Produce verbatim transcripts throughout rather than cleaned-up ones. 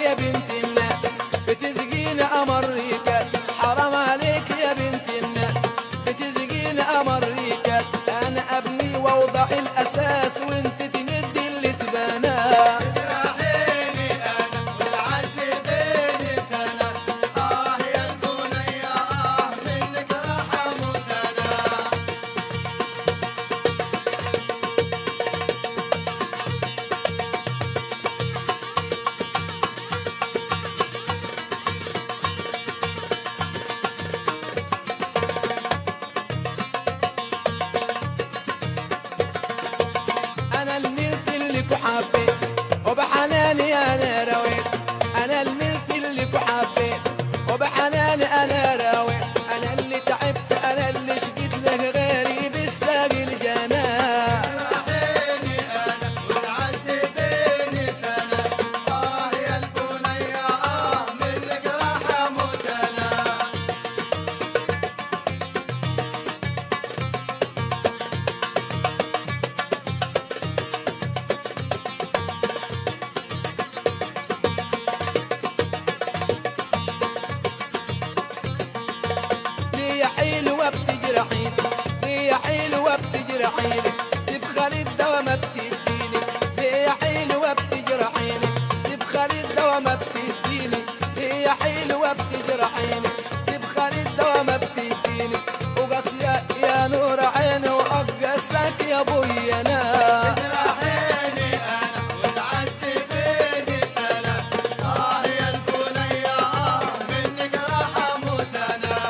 يا بنت الناس بتسقيني قمر ريكاس، حرام عليك يا بنت الناس بتسقيني قمر ريكاس. انا ابني واوضع الاساس وانت تمد اللي تبناه. تجرحيني انا وتعذبيني سنه، اه يا البنيه اه منك راح اموت انا. انا الملت اللي كحبيت وبحناني انا رويت، انا الملت اللي كحبيت وبحناني انا رويت. انا اللي تعبت انا اللي شقيت له غيري بالساقي الجناه. تجرحيني انا وتعذبيني سنه، اه يا البنيه اه منك راح اموت انا. ليه يا حلوة بتجرحيني، ليه يا حلوة بتجرحيني تبخل الدوا ما بتديني. ليه يا حلوة بتجرحيني تبخل الدوا ما بتديني. ليه يا حلوة بتجرحيني تبخل الدوا ما بتديني. وقاسية يا نور عيني وأقاسك يا ابويا انا. تجرحيني انا وتعذبيني سنه، اه يا البنيه اه منك راح اموت انا.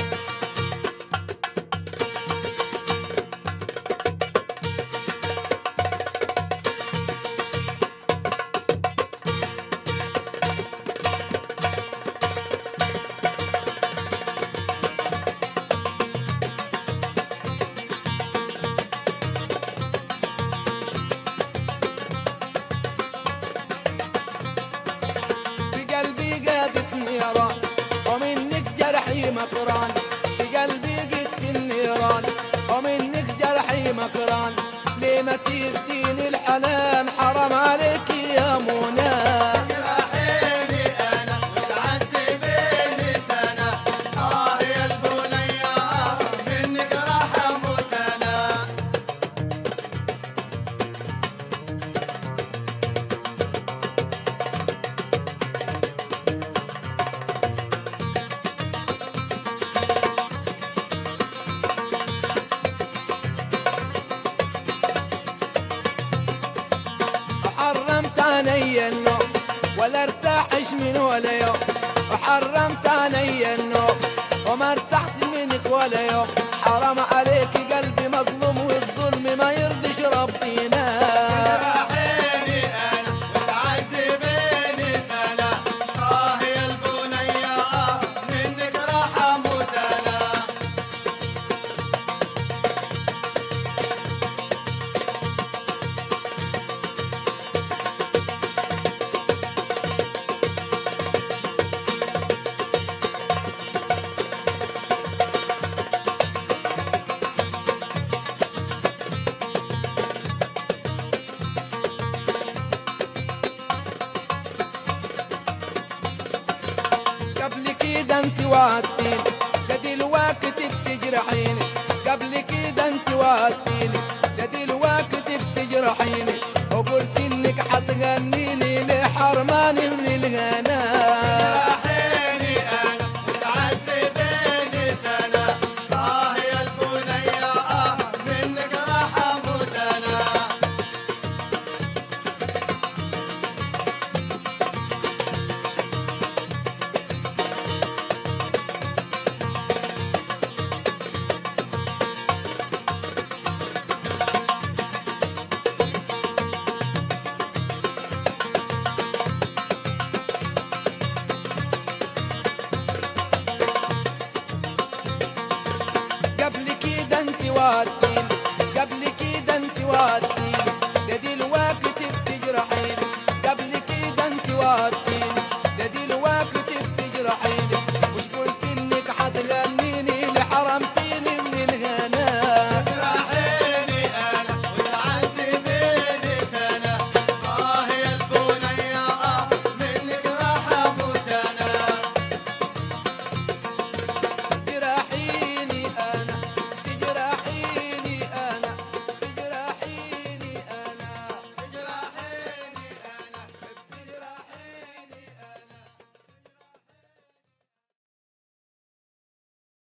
في قلبي قادت نيران ومنك جرحي مكران. في قلبي قدت النيران ومنك جرحي مكران. ليه ما تديني الحنان حرام عليك يا منى. تجرحيني انا وتعذبيني سنه، اه يا البنيه اه منك راح اموت انا. حرمت علي النوم ولا ارتاحش من ولا يوم. وحرمت علي النوم وما ارتحت منك ولا يوم. حرام عليك قلبي مظلوم والظلم ما يرضيش ربنا. تجرحيني انا وتعذبيني سنه، اه يا البنيه اه منك راح اموت انا. قبل كده انت وعدتيني لا دلوقتي بتجرحيني. قبل كده انت وعدتيني لا دلوقتي بتجرحيني. وقلت انك حتغنيني ليه حرماني من الغنى.